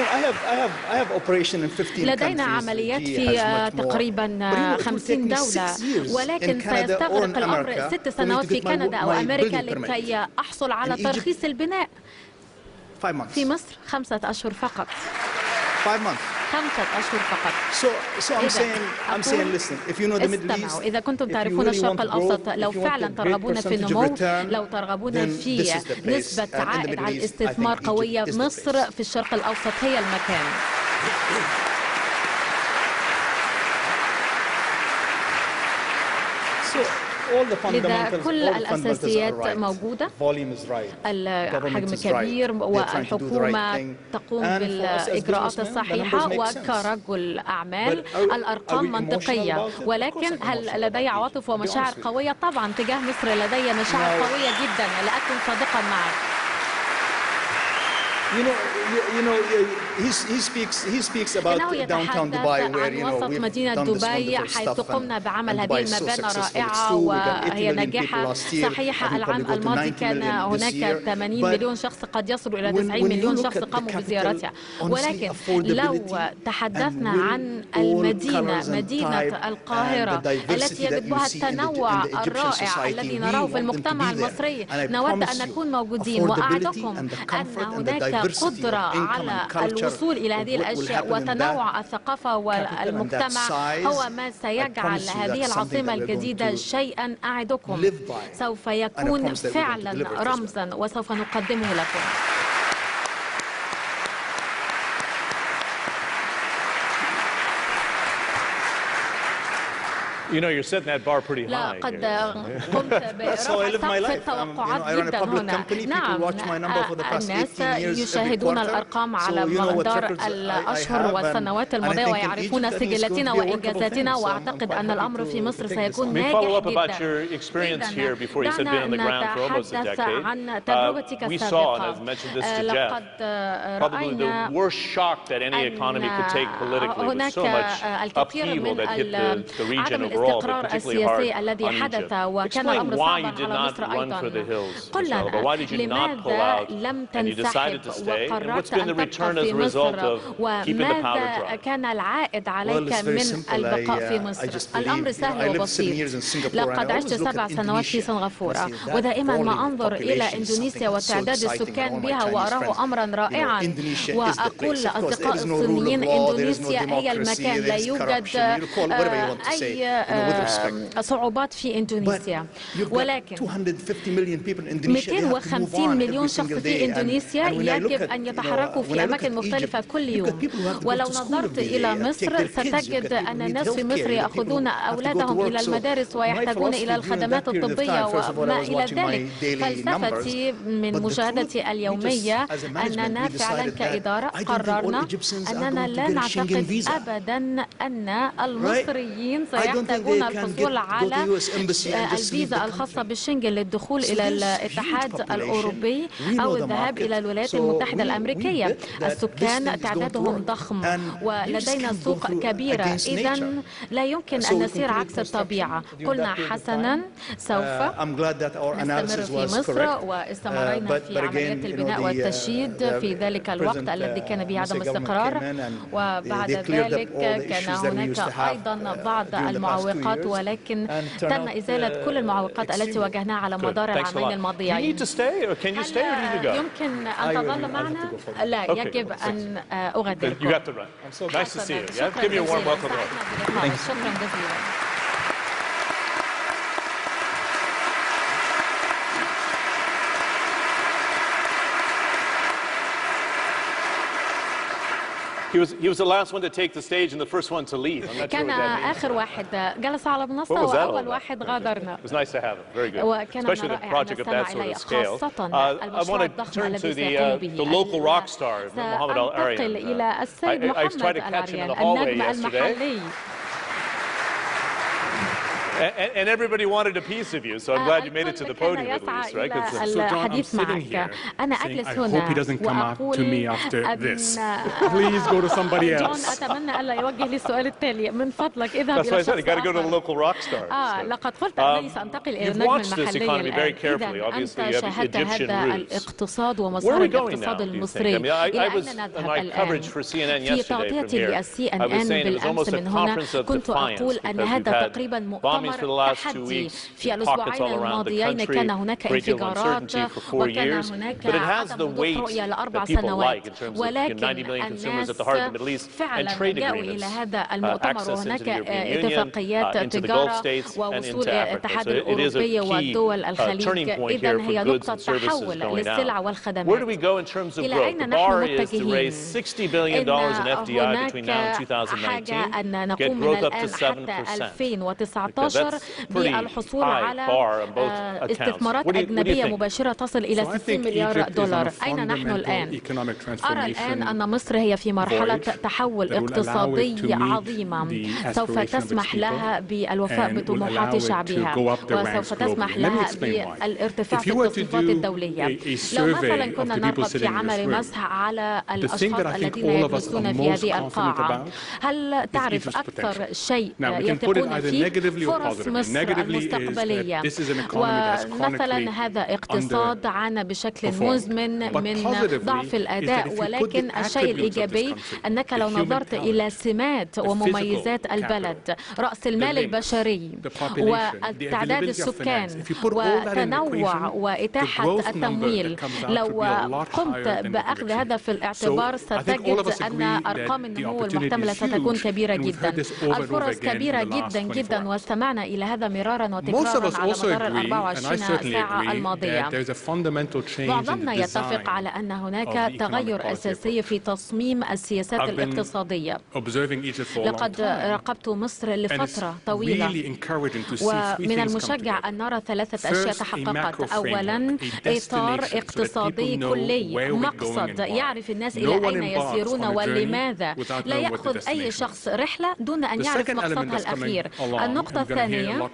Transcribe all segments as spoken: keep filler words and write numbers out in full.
لدينا عمليات في تقريبا خمسين دولة، ولكن سيستغرق الأمر ست سنوات في كندا أو أمريكا لكي أحصل على ترخيص البناء. في مصر خمسة أشهر فقط. خمسة أشهر فقط. So, so I'm saying, I'm saying, listen, if you know the Middle East, إذا كنتم تعرفون الشرق الأوسط، لو فعلا ترغبون في النمو، لو ترغبون في نسبة عائد على الاستثمار قوية، مصر في الشرق الأوسط هي المكان. لذا كل الأساسيات موجودة، الحجم كبير والحكومة تقوم بالإجراءات الصحيحة، وكرجل أعمال الأرقام منطقية. ولكن هل لدي عواطف ومشاعر قوية؟ طبعا تجاه مصر لدي مشاعر قوية جدا، لأكن صادقا معك. You know, you, you know, he, he speaks. He speaks about downtown Dubai, where you know we've مدينة done this دبي wonderful حيث stuff. قمنا بعمل and هذه Dubai is so المباني successful. الرائعة وهي ناجحة. صحيح العام الماضي كان هناك ثمانين مليون شخص، قد يصل إلى تسعين مليون شخص قاموا بزيارتها. ولكن لو تحدثنا عن المدينة، مدينة القاهرة التي يجد بها التنوع الرائع الذي نراه في المجتمع المصري، نود أن نكون موجودين. وأعدكم أن هناك قدرة على الوصول إلى هذه الأشياء، وتنوع الثقافة والمجتمع هو ما سيجعل هذه العاصمة الجديدة شيئا أعدكم سوف يكون فعلا رمزا، وسوف نقدمه لكم. You know, you're setting that bar pretty high. لا قد قمت برفع سقف التوقعات جدا هنا. نعم، الناس يشاهدون الأرقام على مدار الأشهر والسنوات الماضية ويعرفون سجلاتنا وإنجازاتنا، وأعتقد أن الأمر في مصر سيكون ناجح جدا. دعنا نتحدث عن تجربتك السابقة. لقد رأينا أن هناك الكثير من عدم الاستقرار السياسي الذي حدث، وكان الأمر صعبا على مصر أيضا. قل لنا لماذا لم تنسحب وقررت أن تبقى في مصر، وماذا كان العائد عليك من البقاء في مصر؟ الأمر سهل وبسيط. لقد عشت سبع سنوات في سنغافورة، ودائما ما أنظر إلى إندونيسيا وتعداد السكان بها وأراه أمرا رائعا، وأقول لأصدقاء الصينيين إندونيسيا هي المكان، لا يوجد أي صعوبات في إندونيسيا. ولكن مئتين وخمسين مليون شخص في إندونيسيا يجب أن يتحركوا في أماكن مختلفة كل يوم. ولو نظرت إلى مصر ستجد أن الناس في مصر يأخذون أولادهم إلى المدارس ويحتاجون إلى الخدمات الطبية وما إلى ذلك. فلسفتي من مشاهدتي اليومية أننا فعلا كإدارة قررنا أننا لا نعتقد أبدا أن المصريين سيحتاجون الحصول على الفيزا الخاصة بالشنغن للدخول إلى الاتحاد الأوروبي أو الذهاب إلى الولايات المتحدة الأمريكية. السكان تعدادهم ضخم ولدينا سوق كبيرة، إذن لا يمكن أن نسير عكس الطبيعة. قلنا حسنا سوف نستمر في مصر، واستمرينا في عمليات البناء والتشييد في ذلك الوقت الذي كان به عدم استقرار، وبعد ذلك كان هناك أيضا بعض المعوقات، ولكن تم إزالة كل المعوقات التي واجهناها على مدار العامين الماضيين. هل يمكن أن تظل معنا؟ لا، يجب أن أغادركم. شكرا جزيلا. He was, he was the last one to take the stage and the first one to leave. I'm not كان sure what that آخر واحد جلس على المنصة وأول واحد غادرنا. It was nice to have him. Very good. وكان Especially with a project of that sort of scale. Uh, I want to turn to the, uh, the local rock star, Mohamed Al Aryan. إلى السيد I, I tried محمد to catch him in the العريان hallway النجم yesterday. المحلي. And, and everybody wanted a piece of you, so I'm glad you made it to the podium at least, right? So John, I'm sitting here saying, I hope he doesn't come out to me after this. Please go to somebody else. That's why I said you got to go to the local rock stars. Um, you've watched this economy very carefully. Obviously, you have Egyptian roots. Where are we going now, do you think? I mean, I, I was in my coverage for C N N yesterday from here. I was saying it was almost a conference of defiance because we've had bombings for the last two weeks, pockets all around the country, great deal of uncertainty for four years. But it has the weight that people like in terms of ninety million consumers at the heart of the Middle East and trade agreements, uh, access into the European Union, uh, into the Gulf states, and into Africa. So it is a key uh, turning point here for goods and services going out. Where do we go in terms of growth? The bar is to raise sixty billion dollars in F D I between now and two thousand nineteen, get growth up to seven percent. That's بالحصول على استثمارات أجنبية مباشرة تصل إلى ستين مليار دولار. أين نحن الآن؟ أرى الآن أن مصر هي في مرحلة تحول اقتصادي عظيمة سوف تسمح لها بالوفاء بطموحات شعبها وسوف تسمح لها بالارتفاع في التصنيفات الدولية. لو مثلا كنا نرغب في عمل مسح على الأشخاص الذين يجلسون في هذه القاعة، هل تعرف أكثر شيء يثقون فيه؟ فرص مصر المستقبلية. ومثلا هذا اقتصاد عانى بشكل مزمن من ضعف الأداء، ولكن الشيء الإيجابي أنك لو نظرت إلى سمات ومميزات البلد، رأس المال البشري والتعداد السكان وتنوع وإتاحة التمويل، لو قمت بأخذ هذا في الاعتبار ستجد أن أرقام النمو المحتملة ستكون كبيرة جدا. الفرص كبيرة جدا جدا، واستمعنا إلى هذا مرارا وتكرارا على مدار الأربع وعشرين ساعة الماضية. معظمنا يتفق على أن هناك تغير أساسي في تصميم السياسات الاقتصادية. لقد راقبت مصر لفترة طويلة، ومن المشجع أن نرى ثلاثة أشياء تحققت. أولا، إطار اقتصادي كلي، مقصد يعرف الناس إلى أين يسيرون ولماذا. لا يأخذ أي شخص رحلة دون أن يعرف مقصدها الأخير. النقطة الثانية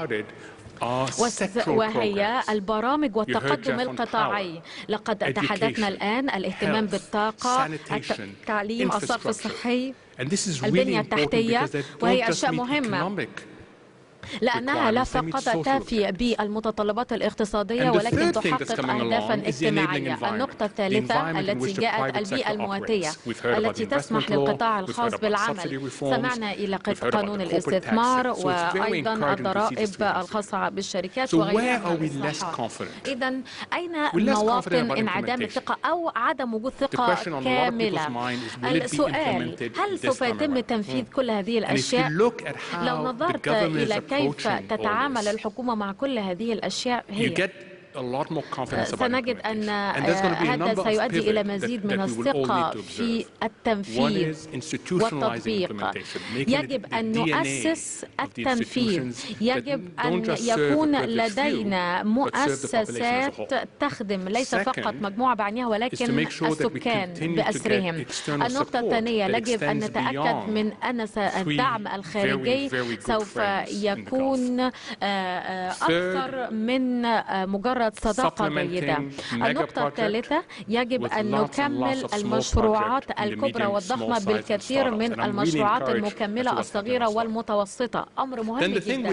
وهي البرامج والتقدم القطاعي. لقد تحدثنا الآن الاهتمام بالطاقة، التعليم، الصرف الصحي، البنية التحتية، وهي أشياء مهمة لأنها لا فقط تفي بالمتطلبات الاقتصادية ولكن تحقق أهدافا اجتماعية. النقطة الثالثة التي جاءت البيئة المواتية التي تسمح للقطاع الخاص بالعمل. سمعنا إلى قانون الاستثمار وأيضا الضرائب الخاصة بالشركات وغيرها. إذا أين مواطن انعدام الثقة أو عدم وجود ثقة كاملة؟ السؤال، هل سوف يتم تنفيذ كل هذه الأشياء؟ لو نظرت إلى كيف تتعامل الحكومة مع كل هذه الأشياء، هي سنجد أن هذا سيؤدي إلى مزيد من الثقة في التنفيذ والتطبيق. يجب أن نؤسس التنفيذ، يجب أن يكون لدينا مؤسسات تخدم ليس فقط مجموعة بعينها ولكن السكان بأسرهم. النقطة الثانية، يجب أن نتأكد من أن الدعم الخارجي سوف يكون أكثر من مجرد صداقة جيدة. النقطة الثالثة، يجب أن نكمل المشروعات الكبرى والضخمة بالكثير من المشروعات المكملة الصغيرة والمتوسطة. أمر مهم جدا.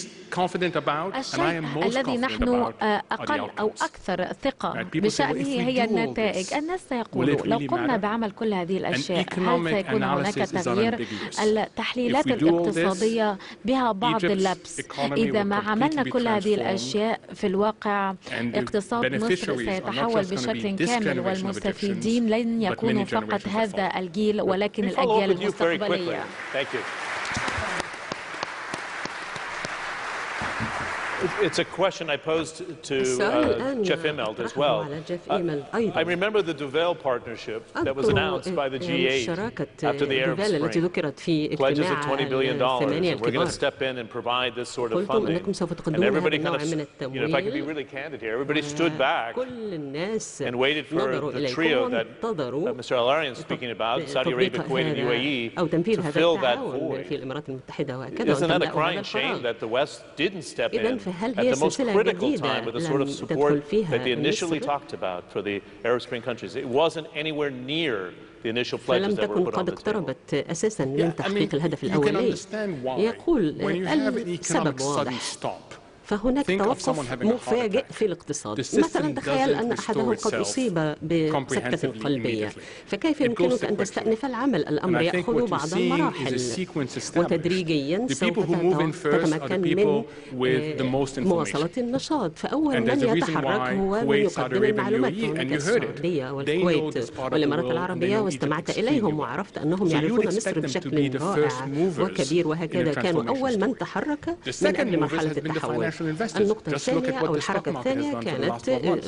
الشيء الذي نحن أقل أو أكثر ثقة بشأنه هي النتائج. الناس سيقولوا لو قمنا بعمل كل هذه الأشياء هل سيكون هناك تغيير؟ التحليلات الاقتصادية بها بعض اللبس. إذا ما عملنا كل هذه الأشياء في الواقع اقتصاد مصر سيتحول بشكل كامل، والمستفيدين لن يكونوا فقط هذا الجيل ولكن الأجيال المستقبلية. It's a question I posed to uh, Jeff Immelt as well. Uh, I remember the Duvel partnership that was announced by the G eight after the Arab Spring. Pledges of twenty billion dollars, and we're going to step in and provide this sort of funding. And everybody kind of, you know, if I can be really candid here, everybody stood back and waited for the trio that, that Mister Al-Arian is speaking about, Saudi Arabia, Kuwait, and U A E, to fill that void. Isn't that a crying shame that the West didn't step in at the most critical time with the sort of support that they initially talked about for the Arab Spring countries? It wasn't anywhere near the initial pledges that were put on the table. أساساً من تحقيق الهدف الأولي. يقول السبب واضح. فهناك توقف مفاجئ في الاقتصاد. مثلا تخيل أن أحدهم قد أصيب بسكتة قلبية، فكيف يمكنك أن تستأنف العمل؟ الأمر يأخذ بعض المراحل، وتدريجيا سوف تتمكن من مواصلة النشاط. فأول من يتحرك هو من يقدم المعلومات. السعودية والكويت والإمارات العربية، واستمعت إليهم وعرفت أنهم يعرفون مصر بشكل رائع وكبير، وهكذا كانوا أول من تحرك من قبل مرحلة التحول. النقطة الثانية أو الحركة الثانية كانت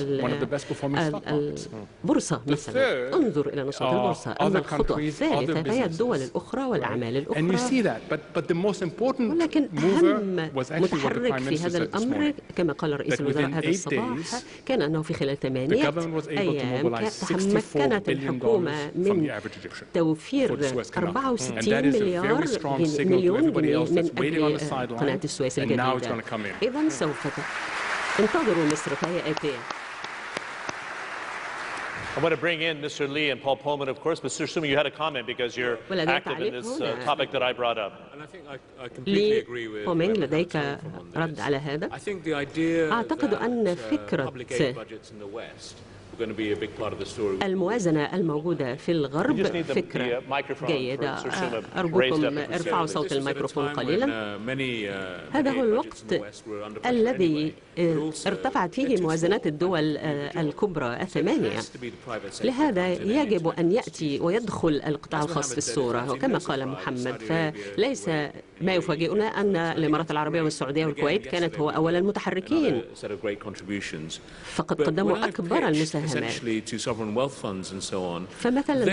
البورصة مثلا. انظر إلى نشاط البورصة. أما الخطوة الثالثة فهي الدول الأخرى والأعمال الأخرى. ولكن أهم متحرك في هذا الأمر كما قال رئيس الوزراء هذا الصباح كان أنه في خلال ثمانية أيام تمكنت الحكومة من توفير أربعة وستين مليار مليون جنيه من أجل قناة السويس الجديدة. إذن سوف انتظروا مصر فهي آتية. I want to bring in Mister Lee and Paul Polman, of course. Mister Sumi, you had a comment because you're active in this uh, topic that I brought up. And I think I, I completely agree with Polman, لديك رد على هذا؟ I think the idea أعتقد أن فكرة الموازنة الموجودة في الغرب فكرة جيدة. أرجوكم ارفعوا صوت الميكروفون قليلا. هذا هو الوقت الذي ارتفعت فيه موازنات الدول الكبرى الثمانية. لهذا يجب أن يأتي ويدخل القطاع الخاص في الصورة. وكما قال محمد، فليس ما يفاجئنا أن الإمارات العربية والسعودية والكويت كانت هو أول المتحركين، فقد قدموا أكبر المساهمات. فمثلا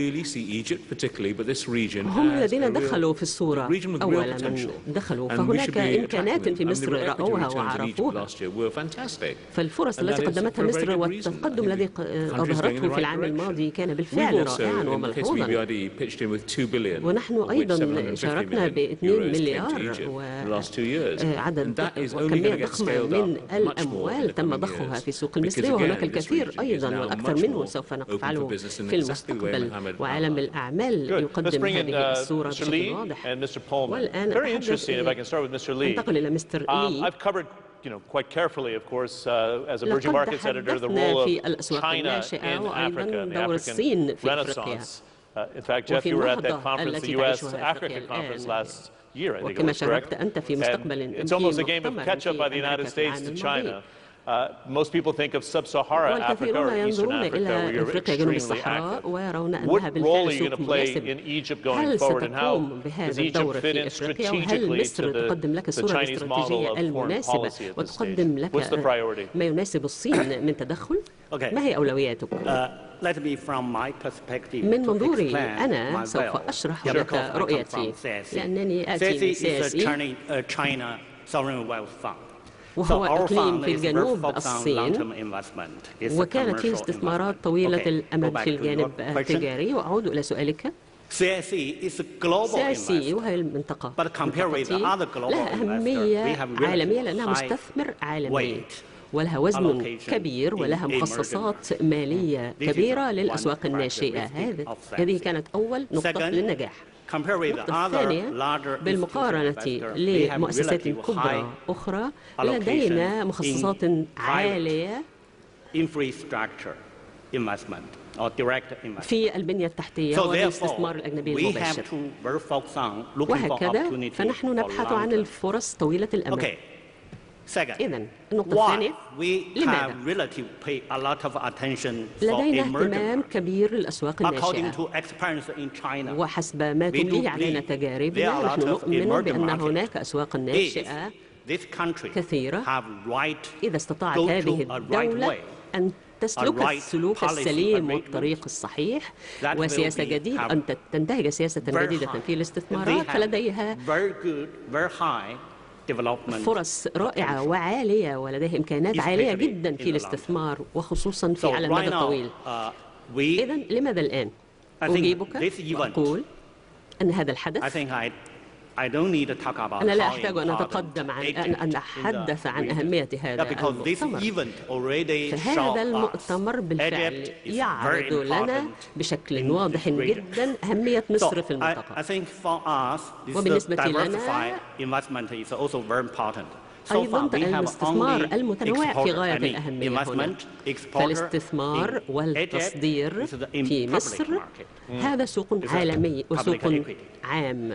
هم الذين دخلوا في الصورة أول من دخلوا، فهناك إمكانات في مصر رأوها وعرفوها. فالفرص التي قدمتها مصر والتقدم الذي أظهرته في العام الماضي كان بالفعل رائعا وملحوظا. ونحن أيضا شاركنا باثنين مليار وعدد وكمية ضخمة من الأموال تم ضخها في السوق المصري، وهناك الكثير أيضا والأكثر منه سوف نفعله في المستقبل. وعالم الأعمال يقدم هذه الصورة بشكل واضح. والآن أنتقل إلى مستر لي. You know, quite carefully, of course, uh, as emerging markets editor, the role of China in Africa and the African Renaissance. Uh, in fact, Jeff, you were at that conference, the U S Africa conference last year, I think it was correct. And it's almost a game of catch-up by the United States to China. Uh, most people think of sub-Saharan Africa or Eastern Africa, where you're extremely active. What role are you going to play in Egypt going forward, and how does Egypt fit in strategically to the, the Chinese model of foreign policy at this stage? What's the priority? ما يناسب الصين من تدخل؟ ما هي أولوياتك؟ من منظوري أنا سوف أشرح لك رؤيتي، لأنني آتي من سياسي وهو إقليم في الجنوب الصين، وكانت فيه استثمارات طويلة الأمد في الجانب التجاري. وأعود إلى سؤالك. سياسي وهي المنطقة لها أهمية عالمية لأنها مستثمر عالمي ولها وزن كبير ولها مخصصات مالية كبيرة للأسواق الناشئة. هذه كانت أول نقطة للنجاح. النقطة الثانية، بالمقارنة لمؤسسات كبرى أخرى لدينا مخصصات عالية في البنية التحتية والاستثمار الأجنبي المباشر. وهكذا فنحن نبحث عن الفرص طويلة الأمد. إذن النقطة الثانية، لماذا؟ لدينا اهتمام كبير للأسواق الناشئة، وحسب ما تمليه علينا تجاربنا نحن نؤمن بأن هناك أسواق ناشئة كثيرة إذا استطاعت هذه الدولة أن تسلك السلوك السليم والطريق الصحيح وسياسة جديدة، أن تنتهج سياسة جديدة في الاستثمارات، فلديها فرص رائعة وعالية ولديها إمكانات عالية جدا في الاستثمار وخصوصا في على المدى الطويل. إذن لماذا الآن أجيبك وأقول أن هذا الحدث، أنا لا أحتاج أن أتقدم عن أن أتحدث عن أهمية هذا المؤتمر، فهذا المؤتمر بالفعل يعرض لنا بشكل واضح جدا أهمية مصر في المنطقة. وبالنسبة لنا أيضا الاستثمار المتنوع في غاية الأهمية هنا، فالاستثمار والتصدير في مصر هذا سوق عالمي وسوق عام،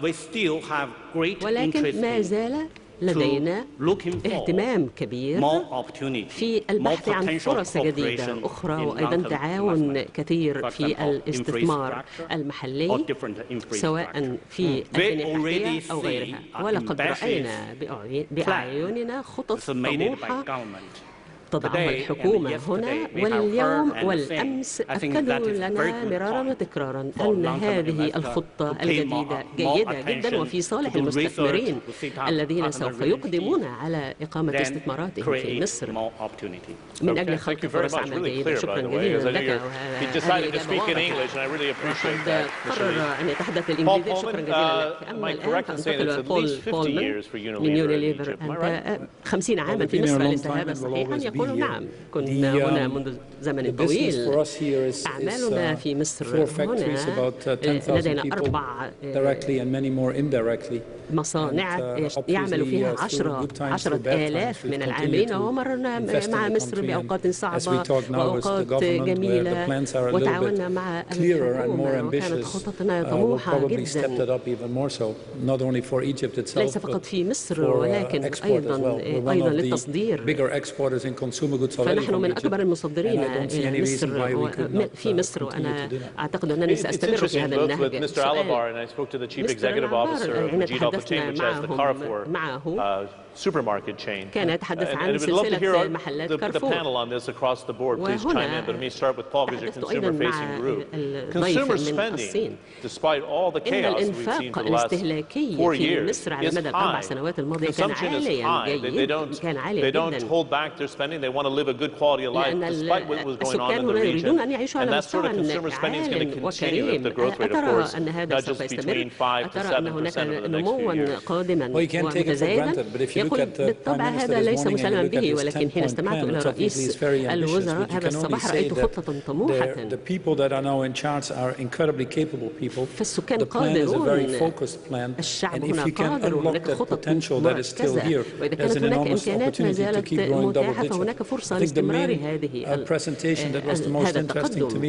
ولكن ما زال لدينا اهتمام كبير في البحث عن فرص جديدة أخرى، وأيضا تعاون كثير في الاستثمار المحلي سواء في البنية التحتية أو غيرها. ولقد رأينا بأعيننا خطط طموحة تضعها الحكومة هنا، واليوم والأمس أكدوا لنا مرارا وتكرارا أن هذه الخطة الجديدة جيدة جدا وفي صالح المستثمرين الذين سوف يقدمون على إقامة استثماراتهم في مصر من أجل خلق فرص عمل جيدة. شكرا جزيلا لك. وهذا قرر أن يتحدث الإنجليزية. شكرا جزيلا لك. أما الآن فأنتقل بول بولمان من يونيليفر. أنت خمسين عاما في مصر، أليس هذا صحيحا؟ يقول نعم، كنا هنا منذ زمن طويل. أعمالنا في مصر هنا لدينا أربع مصانع يعمل فيها عشرة عشرة آلاف من العاملين، ومررنا مع مصر بأوقات صعبة وأوقات جميلة وتعاوننا مع الحكومة، وكانت خططنا طموحة جدا ليس فقط في مصر ولكن أيضا أيضا للتصدير. فنحن من أكبر المصدرين إلى مصر في مصر، وأنا أعتقد أنني سأستمر في هذا النهج. مستر أليبار تحدثنا معهم معه كان يتحدث عن سلسلة محلات كارفور، وهنا تحدثت أيضا مع الضيف من الصين. إن الإنفاق الاستهلاكي في مصر على مدى الأربع سنوات الماضية كان عاليا جيد، كان عالي جدا، لأن السكان هنا يريدون أن يعيشوا على مستوى عال وكريم. أترى أن هذا سوف يستمر؟ أترى أن هناك نموا قادما ومتزايدا؟ يقول بالطبع هذا ليس مسلما به، ولكن حين استمعت إلى رئيس الوزراء هذا الصباح رأيت خطة طموحة. فالسكان قادرون، الشعب هنا قادر، وهناك خطط مركزة، وإذا كانت هناك إمكانات ما زالت متاحة فهناك فرصة لاستمرار هذه هذا التقدم.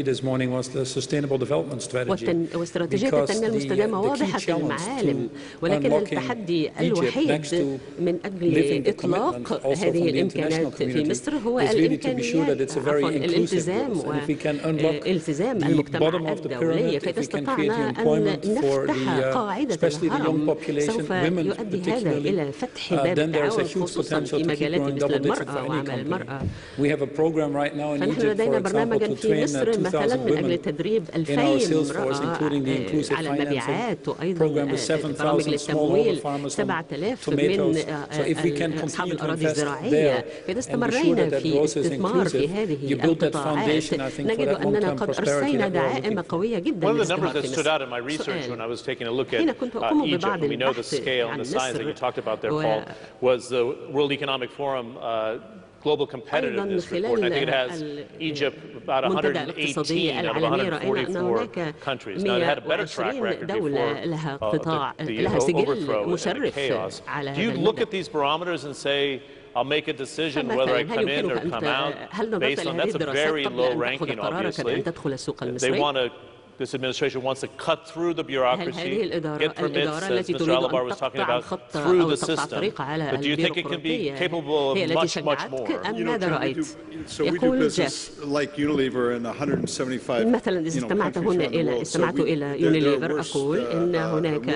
واستراتيجية التنمية المستدامة واضحة المعالم، ولكن التحدي الوحيد من أجل إطلاق هذه الإمكانات في مصر هو الإمكانيات، عفوا الالتزام والتزام المجتمع الدولي. فإذا استطعنا أن نفتح قاعدة الهرم سوف يؤدي هذا إلى فتح باب التعاون خصوصا في مجالات مثل المرأة وعمل المرأة. فنحن لدينا برنامجا في مصر مثلا من أجل تدريب ألفين امرأة على المبيعات، وأيضا برامج للتمويل سبعة آلاف من أصحاب الأراضي الزراعية. إذا استمرينا في الاستثمار في هذه القطاعات نجد أننا قد أرسينا دعائم قوية جدا للازدهار في مصر. حين كنت أقوم ببعض البحث عن مصر global competitiveness report. I think it has Egypt about one hundred eighteen out of one hundred forty-four countries. Now, it had a better track record before uh, the, the overthrow and the chaos. Do you look at these barometers and say, I'll make a decision whether I come in or come out based on that's a very low ranking, obviously. They want to This administration wants to cut through the bureaucracy, get permits, as Mister Alibar was talking about, through the system. But do you think it can be capable of much, much more? You know, so we do business like Unilever and one hundred seventy-five, مثلا إذا استمعت هنا إلى استمعت إلى يونيليفر أقول إن هناك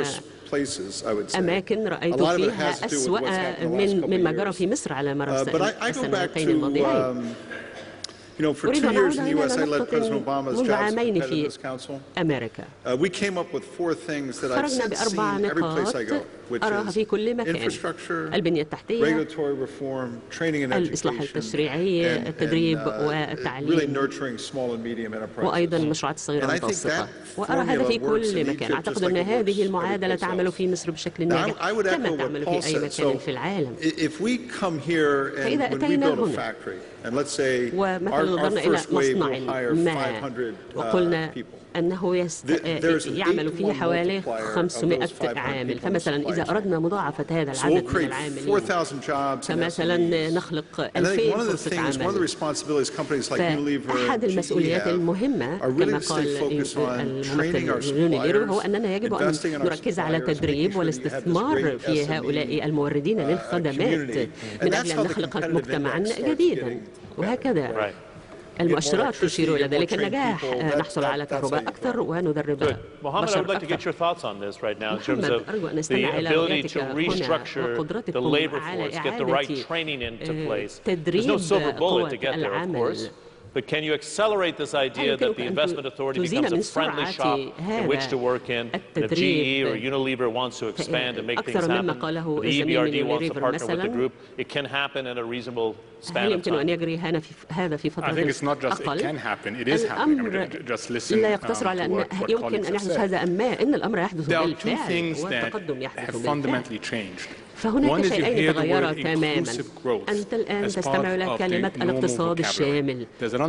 أماكن رأيت فيها أسوأ من مما جرى في مصر على مر السنتين الماضيين. You know, for two years in the U S, I led President Obama's jobs competitiveness council. أمريكا. Uh, we came up with four things that I've seen every place I go, which is infrastructure, البنية التحتية, regulatory reform, training and الإصلاح التشريعي, education, التدريب and, uh, والتعليم, really nurturing small and medium enterprises. وأيضا المشروعات الصغيرة والمتوسطة. وأرى هذا في كل مكان. أعتقد أن هذه المعادلة تعمل في مصر بشكل ناجح كما تعمل في أي مكان في العالم. فإذا أتينا هنا ومثلا نظرنا إلى مصنع ما وقلنا أنه يست... يعمل فيه حوالي خمسمائة عامل، فمثلا إذا أردنا مضاعفة هذا العدد من العاملين فمثلا نخلق ألفين فرصة عمل. فأحد المسؤوليات المهمة كما قال الممثل يونيليرو هو أننا يجب أن نركز على تدريب والاستثمار في هؤلاء الموردين للخدمات من أجل أن نخلق مجتمعا جديدا. وهكذا المؤشرات تشير إلى ذلك النجاح، نحصل على كهرباء أكثر وندرب بشر أكثر. محمد، أرجو أن أستمع إلى رؤيتك هنا وقدرتكم على إعادة تدريب قوة العمل. But can you accelerate this idea that the investment authority becomes a friendly shop in which to work in? And if G E or Unilever wants to expand and make things happen, the E B R D wants to partner with the group, it can happen in a reasonable span of time. I think it's not just it can happen, it is happening. I mean, just listen um, to what, what colleagues have said. There are two things that have fundamentally changed. فهناك شيئين تغيرا تماما. أنت الآن تستمع إلى كلمة الاقتصاد الشامل.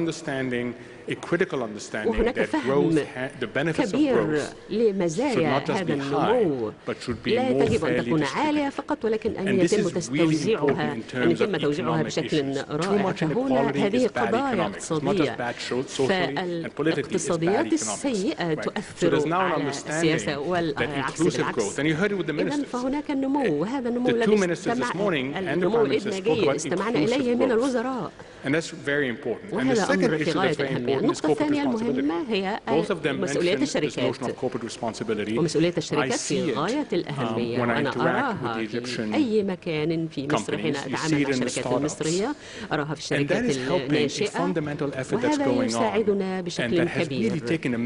وهناك فهم كبير لمزايا هذا النمو. لا يجب أن تكون عالية فقط، ولكن أن يتم تستوزيعها، أن يتم توزيعها بشكل رائع. فهنا هذه قضايا اقتصادية، فالاقتصاديات السيئة تؤثر على السياسة والعكس بالعكس. إذن فهناك النمو، وهذا النمو الذي استمع النمو الإدماجي استمعنا إليه من الوزراء. وهذا أمر في غاية الأهمية. النقطة الثانية المهمة هي مسؤولية الشركات. ومسؤولية الشركات في غاية الأهمية، وأنا أراها في أي مكان في مصر حين أتعامل مع الشركات المصرية، أراها في الشركات الناشئة، وهذا يساعدنا بشكل كبير.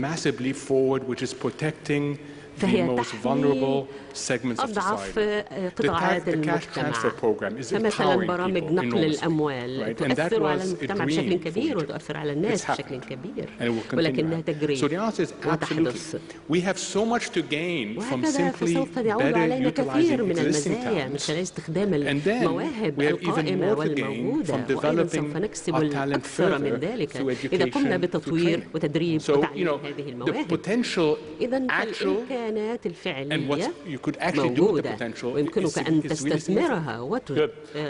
فهي تحمي أضعف قطاعات المجتمع. فمثلا برامج نقل الأموال تؤثر على المجتمع بشكل كبير وتؤثر على الناس بشكل كبير، ولكنها تجري وتحدث. وهكذا فسوف يعود علينا كثير من المزايا من خلال استخدام المواهب القائمة والموجودة، وأيضا سوف نكسب الأكثر من ذلك إذا قمنا بتطوير وتدريب وتعليم هذه المواهب. إذن الإمكانات الفعلية موجودة ويمكنك أن تستثمرها وتطبقها.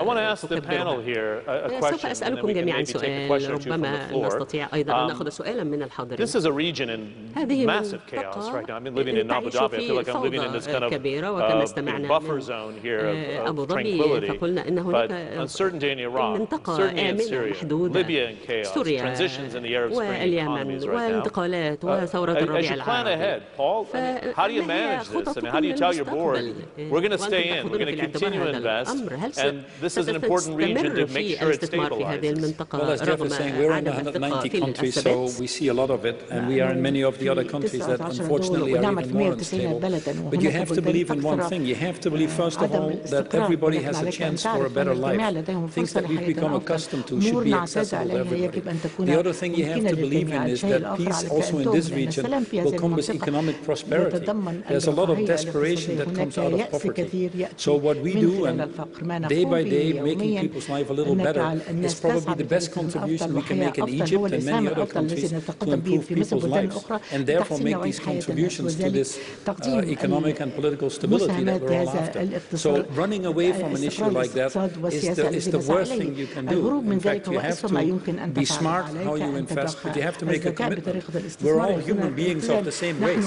سوف أسألكم جميعا سؤال، ربما نستطيع أيضا أن نأخذ سؤالا من الحاضرين. هذه منطقة تعيش في فوضى كبيرة، وكما استمعنا من أبو ظبي فقلنا أن هناك منطقة آمنة محدودة، سوريا واليمن والانتقالات وثورة الربيع العربي. فما هي خططكم للمستقبل؟ We're going to stay in. We're going to continue to invest, and this is an important region to make sure it stabilizes. Well, as Jeff was saying, we're in one hundred ninety countries, so we see a lot of it, and we are in many of the other countries that unfortunately are even more unstable. But you have to believe in one thing. You have to believe, first of all, that everybody has a chance for a better life. Things that we've become accustomed to should be accessible to everybody. The other thing you have to believe in is that peace also in this region will come with economic prosperity. There's a lot of desperation that comes out of poverty. So what we do, and day by day making people's life a little better, is probably the best contribution we can make in Egypt and many other countries to improve people's lives, and therefore make these contributions to this uh, economic and political stability that we're all after. So running away from an issue like that is the, is the worst thing you can do. In fact, you have to be smart how you invest, but you have to make a commitment. We're all human beings of the same race.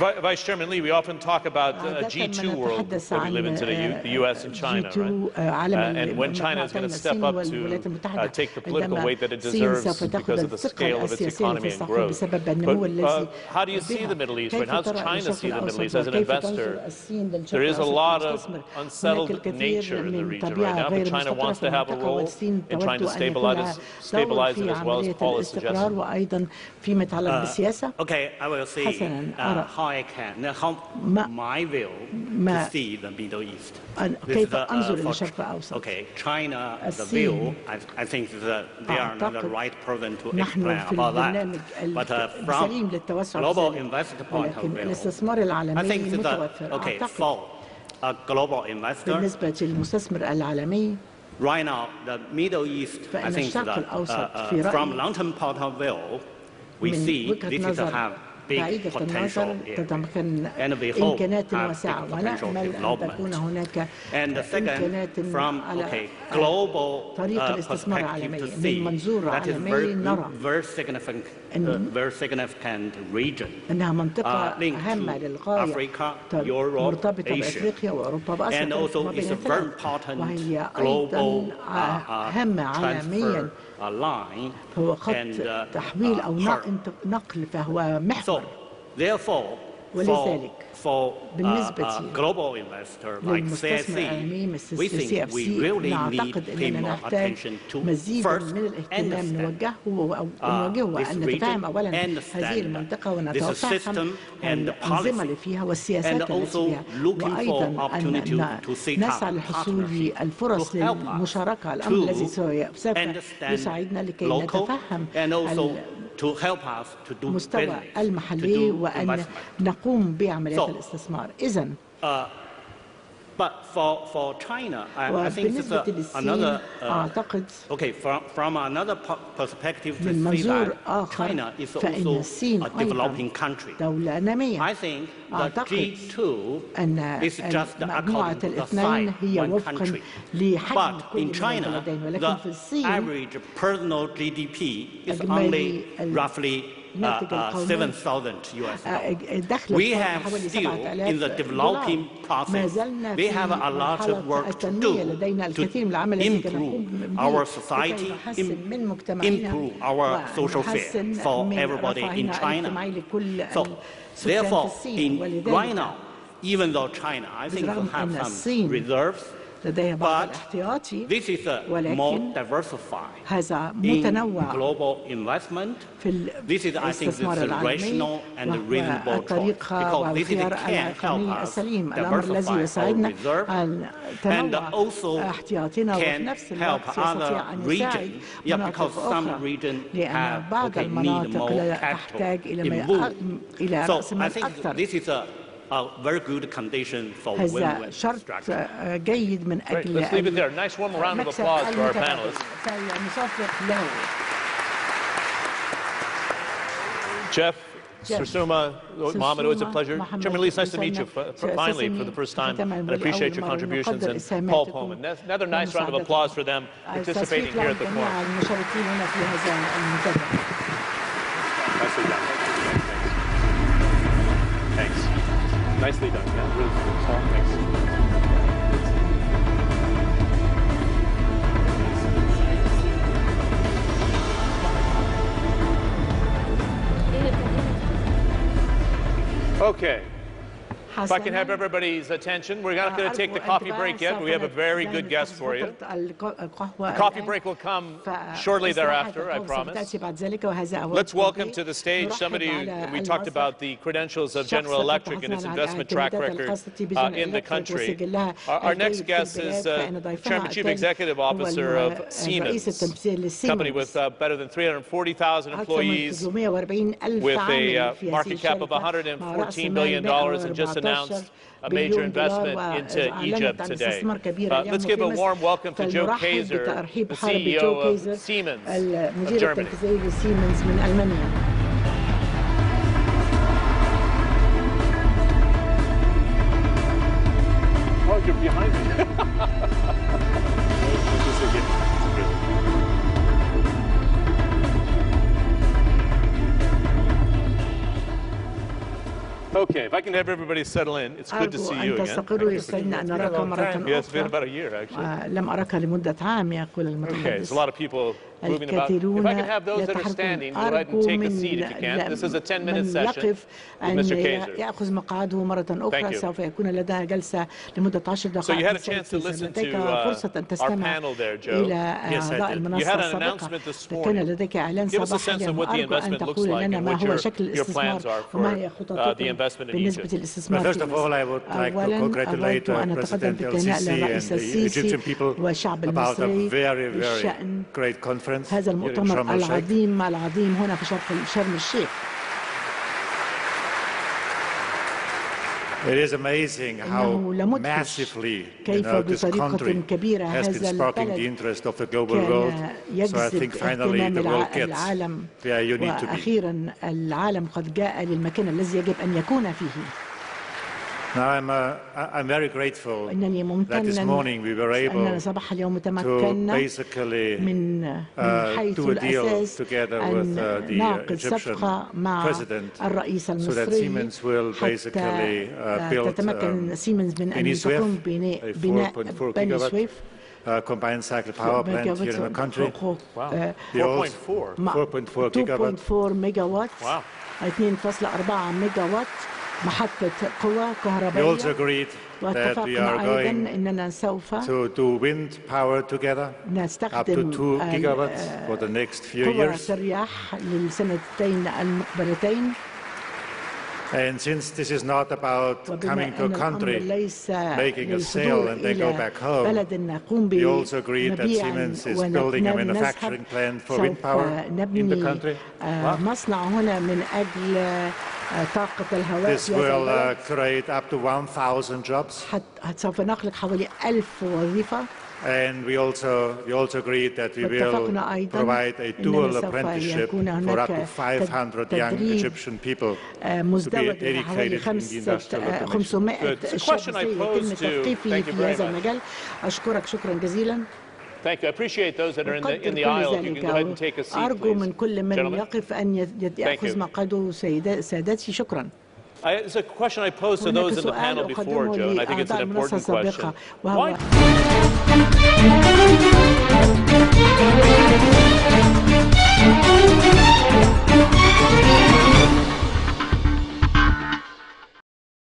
Vice Chairman Lee, we often talk about a G two world that we live in today, the U S and China, right? Uh, and when China is going to step up to uh, take the political weight that it deserves because of the scale of its economy and growth. But uh, how do you see the Middle East? Right? How does China see the Middle East as an investor? There is a lot of unsettled nature in the region right now, but China wants to have a role in trying to stabilize, stabilize it as well as Paul is suggesting. Uh, okay, I will say uh, how I can, uh, how my view to see the Middle East. كيف أنظر uh, إلى الشرق الأوسط. Okay, China, the view, I, I think that they are not the right person to explain about that. But uh, from global investor point of view, I think that, okay, for a global investor, right now, the Middle East, I think that uh, uh, from long-term point of view, we see this is a have big potential here. And we hope have big potential development. And the second, from okay, global uh, perspective to see, that is very, very significant, uh, very significant region. Uh, linked to Africa, Europe, Asia. And also it's a very important global uh, uh, transfer a line and uh, uh, so therefore for, for uh, uh, global investor like C S C, we think we really need to pay more attention to first understand uh, this region, understand this system and the policy, and also looking for opportunity to, to set up partnership to help us to understand local and also to help us to do business, to do investment. So, uh, but for, for China, I, I think it's uh, another, uh, okay, from, from another perspective, to see that China is also a developing country. I think the G two is just according to the size of one country. But in China, the average personal G D P is only roughly Uh, uh, seven thousand U S dollars. We have still, in the developing process, we have a lot of work to do to improve our society, improve our social fare for everybody in China. So, therefore, in, right now, even though China, I think, will have some reserves, but this is a more diversified in global investment. This is, I think, this is a rational and a reasonable choice, because this is, can help us diversify our reserve and also can help other regions, yeah, because some regions have, okay, need more capital involved. So I think this is a a very good condition for win-win strategy. Great. Let's leave it there. Nice warm round of applause for our panelists. Jeff, Sarsuma, Mohammed, always a pleasure. Chairman Lee, it's nice to meet you finally for the first time, and I appreciate your contributions. And Paul Polman, another nice round of applause for them participating here at the forum. Nicely done. Thanks. Nicely done. Yeah, really cool. Thanks. Okay. If I can have everybody's attention, we're not going to take the coffee break yet, but we have a very good guest for you. The coffee break will come shortly thereafter, I promise. Let's welcome to the stage somebody who, we talked about the credentials of General Electric and its investment track record uh, in the country. Our, our next guest is uh, Chairman Chief Executive Officer of Siemens, a company with uh, better than three hundred forty thousand employees, with a uh, market cap of one hundred fourteen billion dollars, and just announced a major investment into Egypt today. Uh, let's give a warm welcome to Joe Kaeser, the C E O of Siemens of Germany. Oh, you're behind me. Okay, if I can have everybody settle in, it's good to see you again. تستقروا يسعدنا أن نراك مرة أخرى. Yes, it's been about a year actually. لم أراك لمدة عام يقول المتحدث. Okay, so a lot of people moving about. If I can have those that are standing, go ahead and take a seat if you can. This is a ten minute session with Mister Kaiser. يأخذ مقعده مرة أخرى. سوف يكون لدينا جلسة لمدة عشر دقائق. So you had a chance to listen to uh, our panel there, Joe. Yes, I did. You had an announcement this morning. Give us a sense of what the investment looks like and what your, your plans are for uh, the investment in Egypt. First of all, I would like to congratulate uh, President El-Sisi and the Egyptian people about a very, very great conference. هذا المؤتمر العظيم العظيم هنا في شرم الشيخ. It is amazing how massively you know, this country has been sparking the interest of the global world. So I think finally the world gets where you need to be. وأخيرا العالم قد جاء للمكان الذي يجب أن يكون فيه. Now I'm, uh, I'm very grateful that this morning we were able to basically uh, do a deal together with uh, the uh, Egyptian president so that Siemens will basically uh, build um, in Israel a four point four gigawatt uh, combined cycle power plant here in the country. Wow. four point four. four point four gigawatt. two point four megawatt. Wow. اثنين فاصلة أربعة ميجاوات. محطة قوى كهربائية. We also agreed that we are going to do wind power together up to two gigawatts for the next few years. الرياح للسنتين المقبلتين. And since this is not about coming to a country, making a sale and they go back home, we also agreed that Siemens is building a manufacturing plant for wind power in the country. This will uh, create up to one thousand jobs. And we also, we also agreed that we will provide a dual apprenticeship for up to five hundred young Egyptian people to be educated in the industrial automation. It's a question I posed to. Thank you very much. Thank you. I appreciate those that are in the, in the aisle. If you can go ahead and take a seat, please. Gentlemen. I, it's a question I posed to those in the panel before, Joe, and I think it's an important question. Why